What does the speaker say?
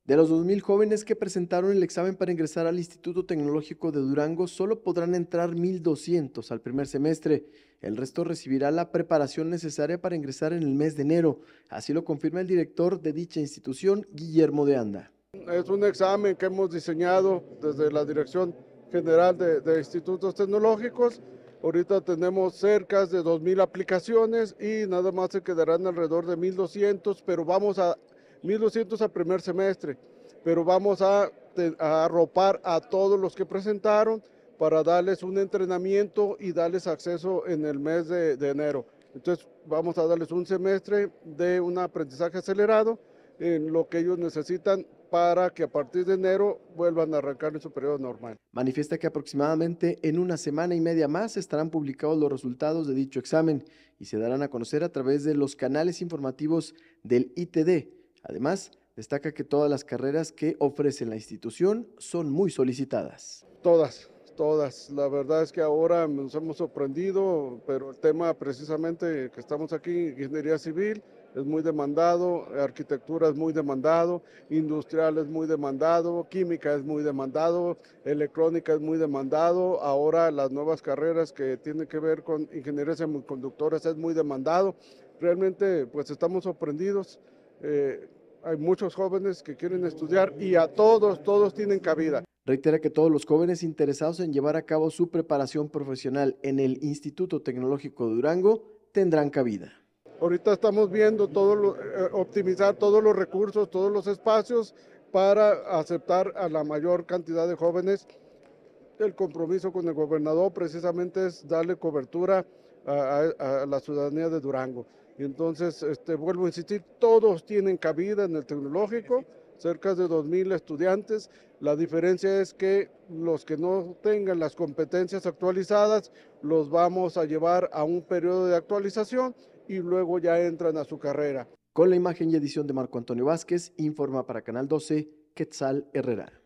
De los 2,000 jóvenes que presentaron el examen para ingresar al Instituto Tecnológico de Durango, solo podrán entrar 1,200 al primer semestre. El resto recibirá la preparación necesaria para ingresar en el mes de enero. Así lo confirma el director de dicha institución, Guillermo de Anda. Es un examen que hemos diseñado desde la Dirección General de Institutos Tecnológicos. Ahorita tenemos cerca de 2,000 aplicaciones y nada más se quedarán alrededor de 1,200, pero vamos a 1,200 al primer semestre, pero vamos a arropar a todos los que presentaron para darles un entrenamiento y darles acceso en el mes de enero. Entonces vamos a darles un semestre de un aprendizaje acelerado en lo que ellos necesitan para que a partir de enero vuelvan a arrancar en su periodo normal. Manifiesta que aproximadamente en una semana y media más estarán publicados los resultados de dicho examen y se darán a conocer a través de los canales informativos del ITD. Además, destaca que todas las carreras que ofrece la institución son muy solicitadas. Todas. La verdad es que ahora nos hemos sorprendido, pero el tema precisamente que estamos aquí, ingeniería civil, es muy demandado, arquitectura es muy demandado, industrial es muy demandado, química es muy demandado, electrónica es muy demandado, ahora las nuevas carreras que tienen que ver con ingeniería semiconductores es muy demandado. Realmente pues estamos sorprendidos. Hay muchos jóvenes que quieren estudiar y a todos tienen cabida. Reitera que todos los jóvenes interesados en llevar a cabo su preparación profesional en el Instituto Tecnológico de Durango tendrán cabida. Ahorita estamos viendo optimizar todos los recursos, todos los espacios para aceptar a la mayor cantidad de jóvenes. El compromiso con el gobernador precisamente es darle cobertura a la ciudadanía de Durango. Y entonces, vuelvo a insistir, todos tienen cabida en el tecnológico, cerca de 2,000 estudiantes. La diferencia es que los que no tengan las competencias actualizadas los vamos a llevar a un periodo de actualización y luego ya entran a su carrera. Con la imagen y edición de Marco Antonio Vázquez, informa para Canal 12, Quetzal Herrera.